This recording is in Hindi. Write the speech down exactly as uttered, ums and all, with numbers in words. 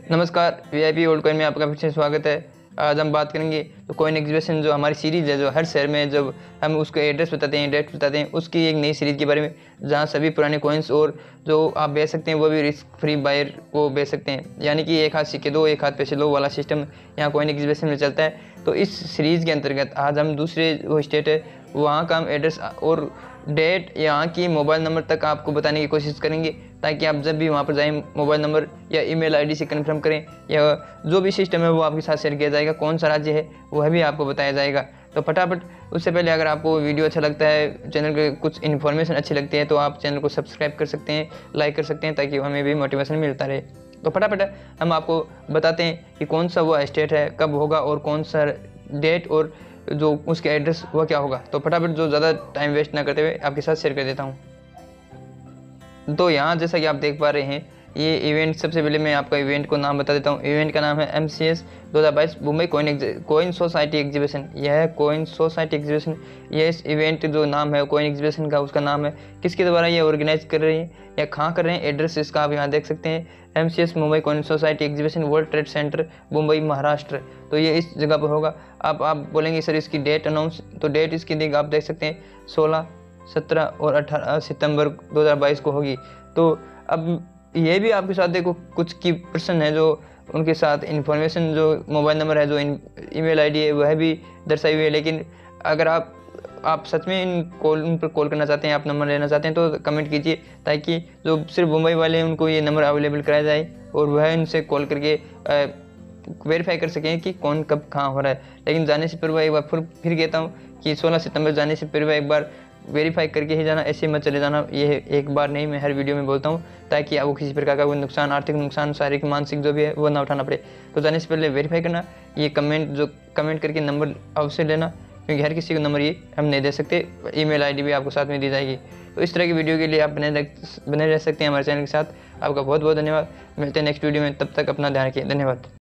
नमस्कार, वीआईपी ओल्ड कॉइन में आपका फिर से स्वागत है। आज हम बात करेंगे तो कॉइन एग्जीबिशन जो हमारी सीरीज़ है, जो हर शहर में जब हम उसको एड्रेस बताते हैं, डेट बताते हैं, उसकी एक नई सीरीज़ के बारे में, जहां सभी पुराने कॉइन्स और जो आप बेच सकते हैं वो भी रिस्क फ्री बायर को बेच सकते हैं। यानी कि एक हाथ सिक्के दो, एक हाथ पैसे लो वाला सिस्टम यहाँ कॉइन एग्जीबिशन में चलता है। तो इस सीरीज़ के अंतर्गत आज हम दूसरे वो स्टेट है वहाँ का हम एड्रेस और डेट, यहाँ की मोबाइल नंबर तक आपको बताने की कोशिश करेंगे, ताकि आप जब भी वहाँ पर जाएं मोबाइल नंबर या ईमेल आईडी से कंफर्म करें, या जो भी सिस्टम है वो आपके साथ शेयर किया जाएगा। कौन सा राज्य है वह भी आपको बताया जाएगा। तो फटाफट, उससे पहले अगर आपको वीडियो अच्छा लगता है, चैनल के कुछ इन्फॉर्मेशन अच्छी लगती है, तो आप चैनल को सब्सक्राइब कर सकते हैं, लाइक कर सकते हैं, ताकि हमें भी मोटिवेशन मिलता रहे। तो फटाफट हम आपको बताते हैं कि कौन सा वो स्टेट है, कब होगा और कौन सा डेट और जो उसके एड्रेस वह क्या होगा। तो फटाफट जो ज़्यादा टाइम वेस्ट ना करते हुए आपके साथ शेयर कर देता हूँ। तो यहाँ जैसा कि आप देख पा रहे हैं, ये इवेंट, सबसे पहले मैं आपका इवेंट को नाम बता देता हूँ। इवेंट का नाम है एम सी एस दो हज़ार बाईस Mumbai coin coin society exhibition. यह है कॉइन सोसाइटी एग्जीबिशन। यह इस इवेंट जो नाम है कॉइन एग्जीबिशन का, उसका नाम है। किसके द्वारा ये ऑर्गेनाइज कर रही है या कहाँ कर रहे हैं, एड्रेस इसका आप यहाँ देख सकते हैं, M C S Mumbai coin society exhibition, world trade centre, Mumbai, Maharashtra. तो ये इस जगह पर होगा। आप आप बोलेंगे सर इसकी डेट अनाउंस, तो डेट इसकी देख आप देख सकते हैं, सोलह, सत्रह और अठारह सितंबर दो हज़ार बाईस को होगी। तो अब ये भी आपके साथ देखो कुछ की पर्सन है जो उनके साथ इन्फॉर्मेशन, जो मोबाइल नंबर है, जो ईमेल आईडी है, वह भी दर्शाई हुई है। लेकिन अगर आप आप सच में इन कॉल उन पर कॉल करना चाहते हैं, आप नंबर लेना चाहते हैं, तो कमेंट कीजिए, ताकि जो सिर्फ मुंबई वाले हैं उनको ये नंबर अवेलेबल कराया जाए और वह इनसे कॉल करके वेरीफाई कर सकें कि कौन कब कहाँ हो रहा है। लेकिन जाने से पूर्व एक बार फिर फिर कहता हूँ कि सोलह सितंबर जाने से पूर्व एक बार वेरीफाई करके ही जाना, ऐसे मत चले जाना। ये एक बार नहीं, मैं हर वीडियो में बोलता हूँ, ताकि आपको किसी प्रकार का कोई नुकसान, आर्थिक नुकसान, शारीरिक मानसिक जो भी है वो ना उठाना पड़े। तो जाने से पहले वेरीफाई करना, ये कमेंट जो कमेंट करके नंबर अवश्य लेना, क्योंकि हर किसी को नंबर ये हम नहीं दे सकते। ईमेल आईडी भी आपको साथ में दी जाएगी। तो इस तरह की वीडियो के लिए आप बने बने रह सकते हैं हमारे चैनल के साथ। आपका बहुत बहुत धन्यवाद। मिलते हैं नेक्स्ट वीडियो में, तब तक अपना ध्यान रखिए। धन्यवाद।